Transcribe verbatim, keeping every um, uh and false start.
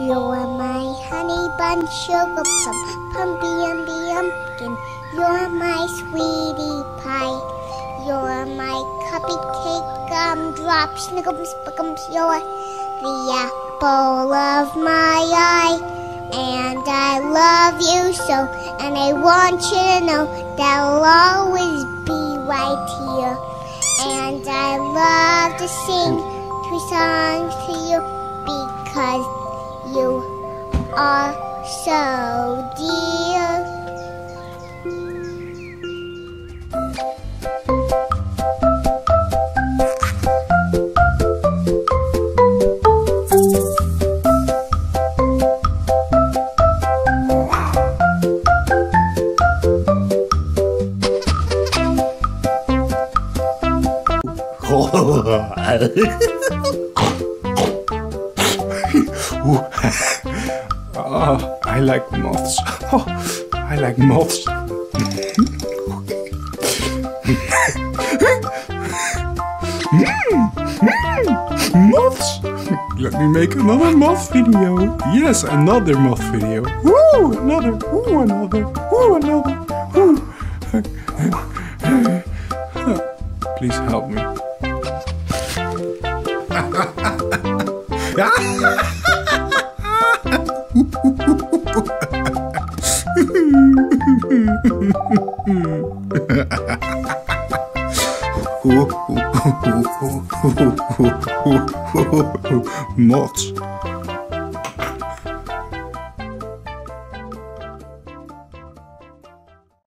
You're my honey bun, sugar plum, pumpy umby umpkin. You're my sweetie pie. You're my cupcake, gumdrop, snickums, spickums. You're the apple of my eye. And I love you so, and I want you to know that I'll always be right here. And I love to sing two songs to you because you are so dear. Oh, I like moths. Oh, I like moths. Moths! Let me make another moth video. Yes, another moth video. Woo! Another. Woo! Another. Woo! Another. Woo! Please help me. Moths.